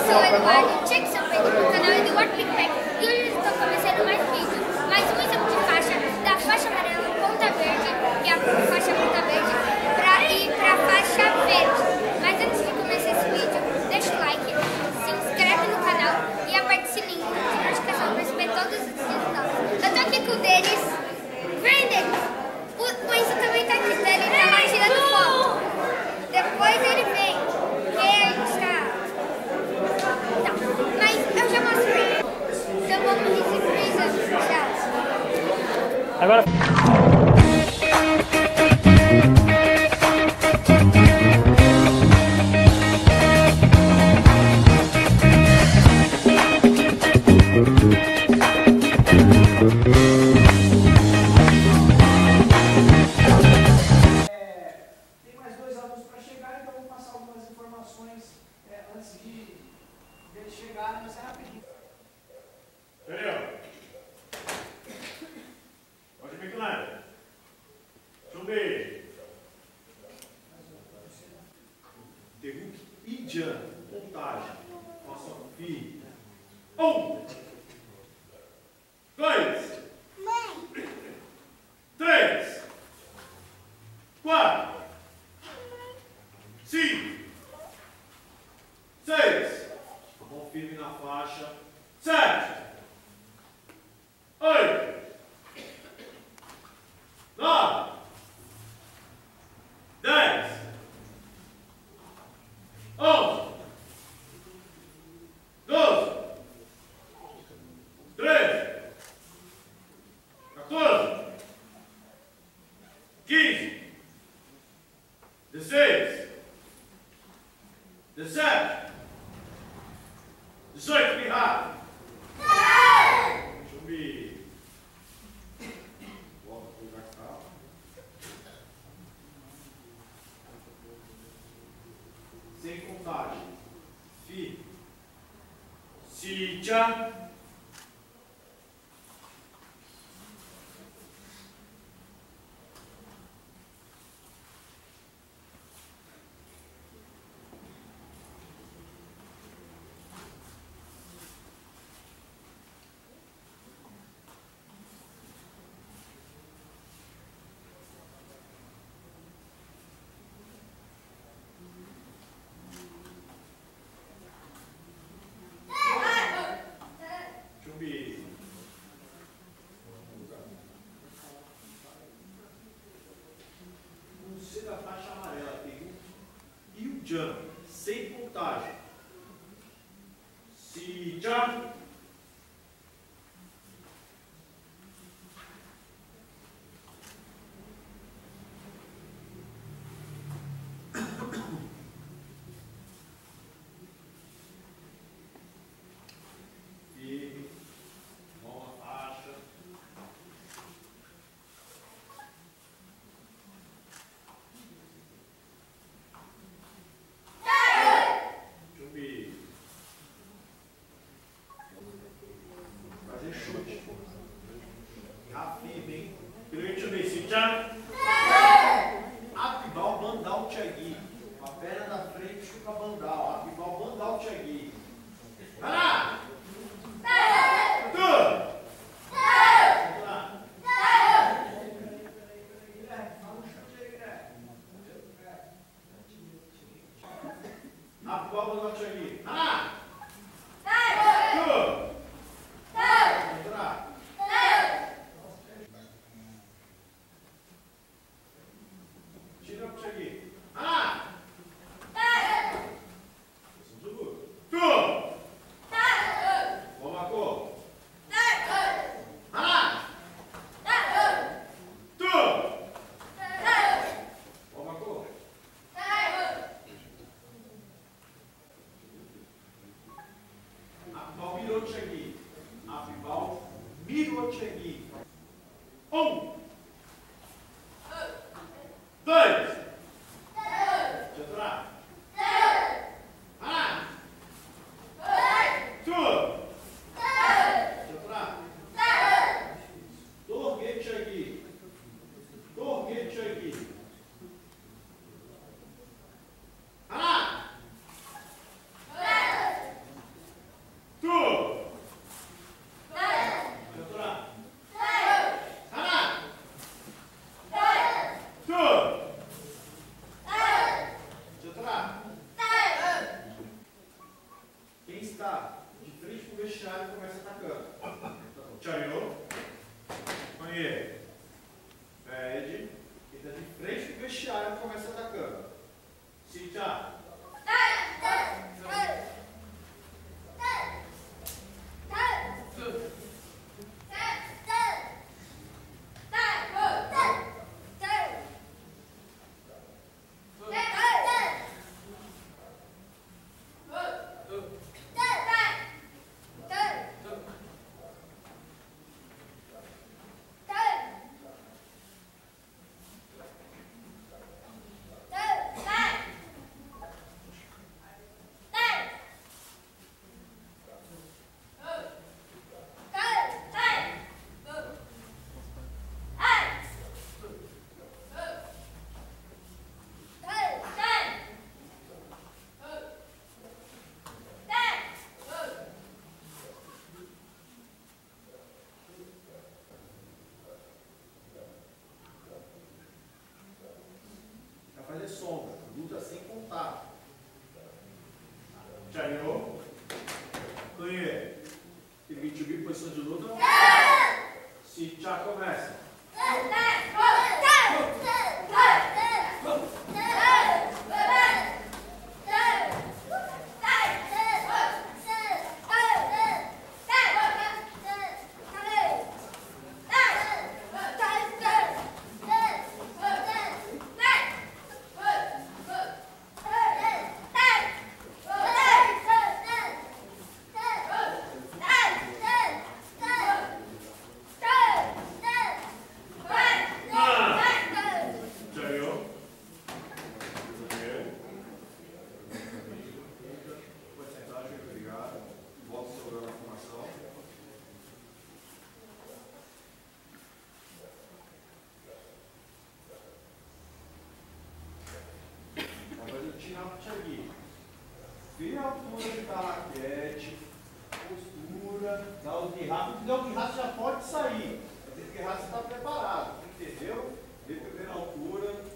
sou o Eduardo, tinha que ser o Pedro do canal Eduardo Pickpack e hoje eu estou começando mais vídeos, mais um exame de faixa, da faixa amarela ponta verde, que é a faixa ponta verde, para ir para a faixa verde. Mas antes de começar esse vídeo, deixa o like, se inscreve no canal e aperte o sininho de notificação para receber todos os resultados. Eu tô aqui com o Denis, Brandon, o Enzo também tá aqui, ele tá lá tirando foto. Depois ele vem, que a gente tá... Mas eu já mostrei. Então vamos receber o exame. Tchau. Agora... Tem mais 2 alunos para chegar, então eu vou passar algumas informações antes de eles chegarem, mas é rapidinho. Daniel, pode vir claro. Zumbi. Derruque e Jan. Contagem. Faça fi. 1, 2, 3, 4, 5, 6. Mão firme na faixa. 7, 8, 9, 10, 11, 12, 13, 14, 15, 16, 17, 18, bem rápido. Zumbi. Volta pro lugar que tá. Sem contagem. Fi. Si, tcha. Zumbi. No C da faixa amarela tem e o Jan, sem contagem. Si, tcha. Firme, mão na faixa. Zumbi. Fazer chute. Tá firme, hein? Primeiro zumbi, se tchá. Abibal, bandal, tchagui. Com a perna da frente, chupa bandal. Abibal, bandal, tchagui. Vai lá! Tira o Chagui. sentar de frente pro vestiário e começa atacando. Tchariô. Conhe. Pede. E tá de frente pro vestiário e começa atacando. Sinta. Fazer sombra, luta sem contato. Tchariô. Conhe. Subir posição de luta. Se já começa. Tirar o Thiaguinho. Vê a altura que está a raquete, postura, dá o guirraço. Se der o guirraço já pode sair. Mas esse guirraço está preparado. Entendeu? Vê primeiro a altura.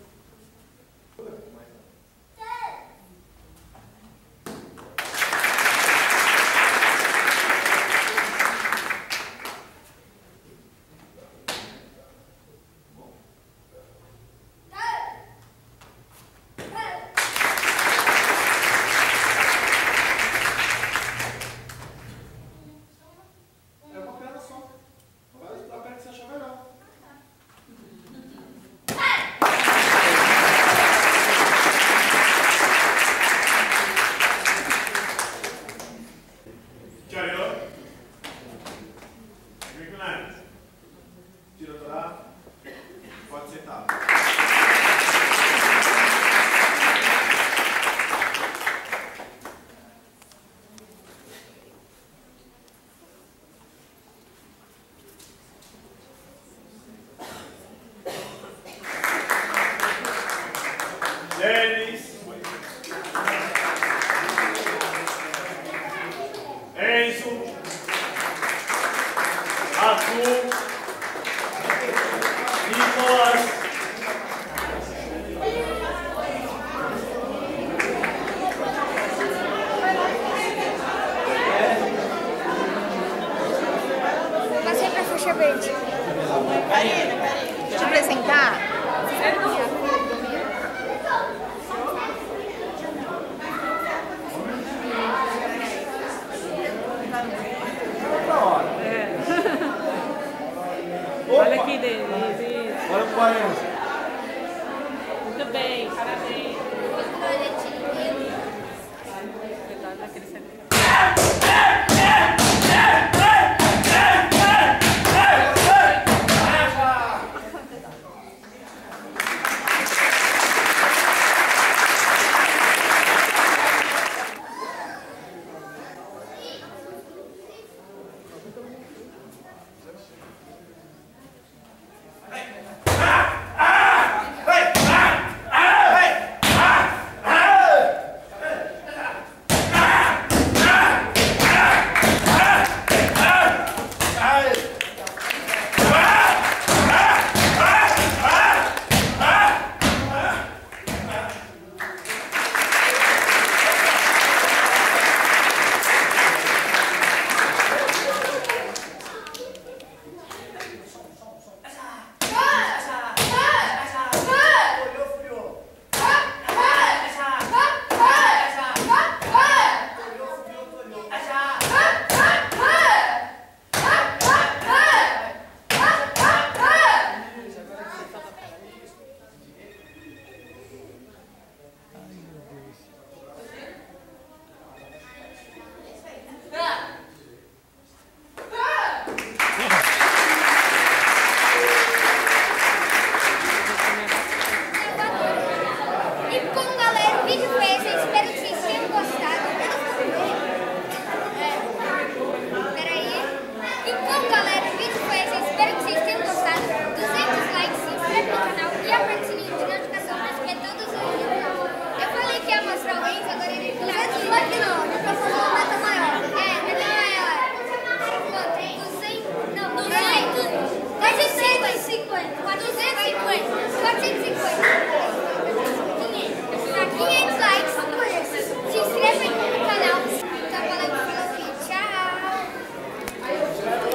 Pode sentar. Denis.